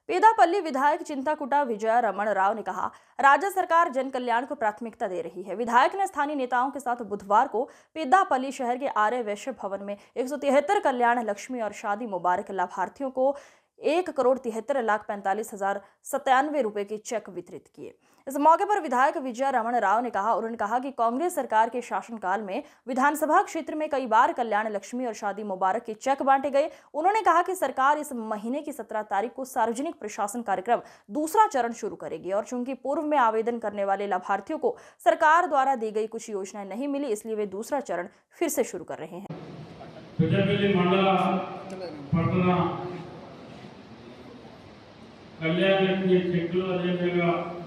पेदापल्ली विधायक चिंताकुटा विजय रमण राव ने कहा, राज्य सरकार जन कल्याण को प्राथमिकता दे रही है। विधायक ने स्थानीय नेताओं के साथ बुधवार को पेदापल्ली शहर के आर्य वैश्य भवन में 173 कल्याण लक्ष्मी और शादी मुबारक लाभार्थियों को 1,73,45,097 रुपए के चेक वितरित किए। इस मौके पर विधायक विजय रमण राव ने कहा कि कांग्रेस सरकार के शासनकाल में विधानसभा क्षेत्र में कई बार कल्याण लक्ष्मी और शादी मुबारक के चेक बांटे गए। उन्होंने कहा कि सरकार इस महीने की 17 तारीख को सार्वजनिक प्रशासन कार्यक्रम दूसरा चरण शुरू करेगी और चूंकि पूर्व में आवेदन करने वाले लाभार्थियों को सरकार द्वारा दी गई कुछ योजनाएं नहीं मिली, इसलिए वे दूसरा चरण फिर से शुरू कर रहे हैं। कल्याण लक्ष्मी చెక్కులు అదేవిధంగా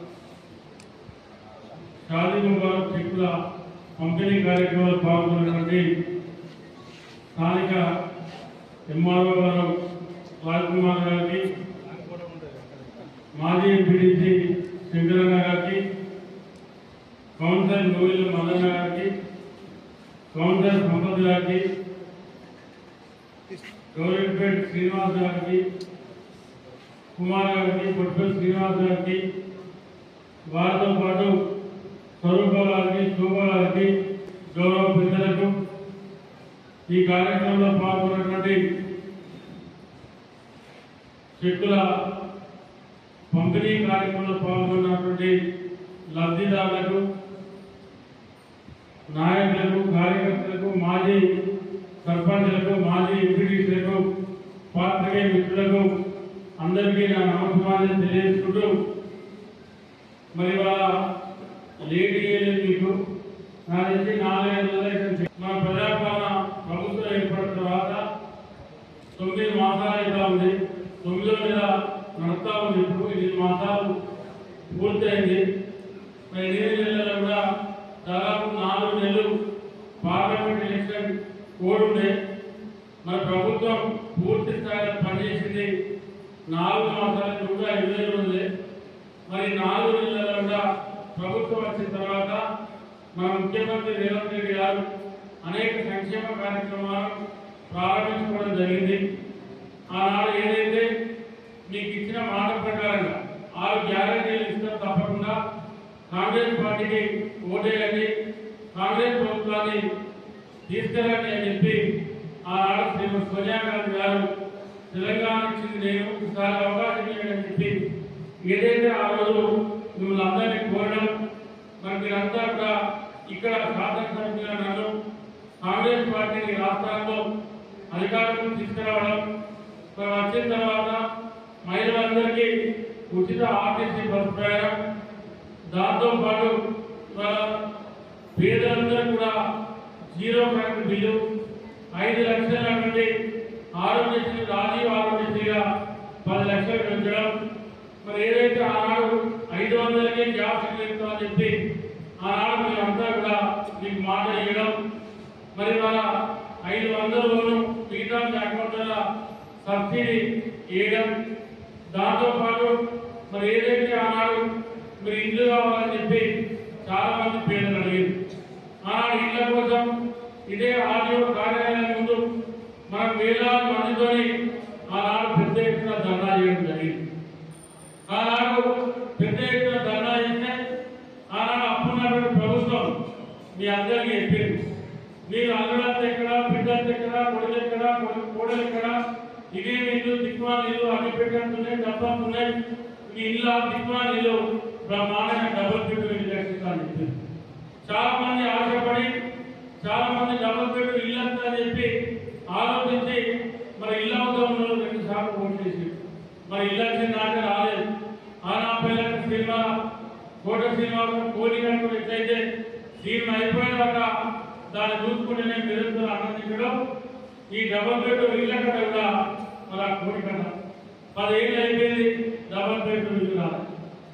షాదీ ముబారక్ చెక్కుల పంపిణీ కార్యక్రమాలు పాల్గొన్నటువంటి స్థానిక ఎంఆర్ఓ గారు రాజ్కుమార్ గారికి, మాజీ ఎంపీడీసీ శంకరన్న గారికి, కౌన్సిలర్ నోయిల మదన్న గారికి, కౌన్సిలర్ సంపత్ గారికి, గౌరవపేట శ్రీనివాస్ గారికి, కుమార్ గారికి, పొట్టిపల్లి శ్రీనివాస్ గారికి, వారితో పాటు స్వరూప గారికి, శోభ గారికి, గౌరవ పెద్దలకు, ఈ కార్యక్రమంలో పాల్గొన్నటువంటి చెక్కుల పంపిణీ కార్యక్రమంలో పాల్గొన్నటువంటి లబ్ధిదారులకు, నాయకులకు, కార్యకర్తలకు, మాజీ సర్పంచ్లకు, మాజీ ఎంపీటీసీలకు, పాత్రికేయ మిత్రులకు అందరికీ నా నమస్కారాలు తెలియజేసుకుంటూ, మరి వాళ్ళ లేడీ మీకు నా నుంచి 4-5 మన ప్రజాపాలన ప్రభుత్వం ఏర్పడిన తర్వాత 9 మాసాలు అయితే ఉంది. 9వ నెల నడుస్తూ ఉంది. ఇప్పుడు 8 మాసాలు పూర్తయింది. మరి 8 నెలల్లో కూడా దాదాపు 4 నెలలు పార్లమెంట్ ఎలక్షన్ కోడ్ ఉండే. మన ప్రభుత్వం పూర్తి స్థాయిలో పనిచేసింది 4 మాసాలు, ఇంకా 20 రోజులే. మరి 4 నెలల్లో కూడా ప్రభుత్వం వచ్చిన తర్వాత మన ముఖ్యమంత్రి రేవంత్ రెడ్డి గారు అనేక సంక్షేమ కార్యక్రమాలు ప్రారంభించుకోవడం జరిగింది. ఆనాడు ఏదైతే మీకు ఇచ్చిన మాట ప్రకారంగా 6 గ్యారెంటీలు ఇస్తాం, తప్పకుండా కాంగ్రెస్ పార్టీకి ఓటేయండి, కాంగ్రెస్ ప్రభుత్వాన్ని తీసుకెళ్ళండి అని చెప్పి ఆనాడు శ్రీమతి సోనియా గాంధీ గారు తెలంగాణ ఇచ్చింది నేను, ఈసారి అవకాశం ఇవ్వండి అని చెప్పి ఏదైతే ఆ రోజు మిమ్మల్ని అందరినీ కోరడం, మరి మీరంతా కూడా ఇక్కడ శాసనసభ్యులుగా నన్ను కాంగ్రెస్ పార్టీని రాష్ట్రాల్లో అధికారంలో తీసుకురావడం, మరి వచ్చిన తర్వాత మహిళలందరికీ ఉచిత ఆర్టీసీ బస్సు ప్రయాణం, దాంతోపాటు పేదలందరూ కూడా 0 కరెంట్ బిల్లు, 5 లక్షల నుండి ఆరోగ్యశ్రీ, రాజీవ్ ఆరోగ్యశ్రీగా 10 లక్షలు పెంచడం, మరి ఏదైతే ఆనాడు 500కే గ్యాస్ సిలిండర్ అని చెప్పి ఆనాడు మేమంతా కూడా మీకు మాట ఇవ్వడం, మరి వాళ్ళ 500లోనూ మిగతా అకౌంట్ల సబ్సిడీ ఇవ్వడం, దాంతోపాటు మరి ఏదైతే ఆనాడు మీరు ఇల్లు కావాలని చెప్పి చాలా మంది పేదలు అడిగారు. ఆనాడు ఇళ్ల కోసం ఇదే ఆర్డీఓ కార్యాలయం ముందు మనం వేలాది మందితోని ఆనాడు పెద్ద ఎత్తున ధర్నా చేయడం జరిగింది. ఆనాడు పెద్ద ఎత్తున ధర్నా చేస్తే ఆనాడు అప్పున్నటువంటి ప్రభుత్వం మీ అందరికీ చెప్పింది, మీరు అల్లుడంత ఎక్కడ, బిడ్డంత ఎక్కడ, కొడుకు ఎక్కడ, కోడలు ఎక్కడ, ఇదే ఇల్లు దిక్మాల ఇల్లు అన్ని పెట్టినట్టున్నాయి, డబ్బాలున్నాయి, మీ ఇల్లు దిక్మాల ఇల్లు బ్రహ్మాండంగా డబుల్ బెడ్రూమ్ ఇల్లు కట్టిస్తానని చెప్పింది. చాలా మంది ఆశపడి, చాలా మంది డబుల్ బెడ్రూమ్ ఇల్లు అంతా అని చెప్పి ఆలోచించి మరి ఇళ్ళ అవసరంలో 2 సార్లు ఓటు చేసి మరి ఇల్లు వచ్చిన నాటే రాలేదు. ఆనా పిల్లలకు సినిమా కోట శ్రీనివాసం కోరికలు ఎట్లయితే సినిమా అయిపోయేదాకా దాన్ని చూసుకుంటేనే నిరంతరం ఆనందించడం, ఈ డబుల్ బెడ్రూమ్ ఇళ్ళ కట్ట కూడా మరి ఆ కోరిక 10 ఏళ్ళు అయిపోయింది, డబుల్ బెడ్రూమ్ ఇల్లు రాలేదు.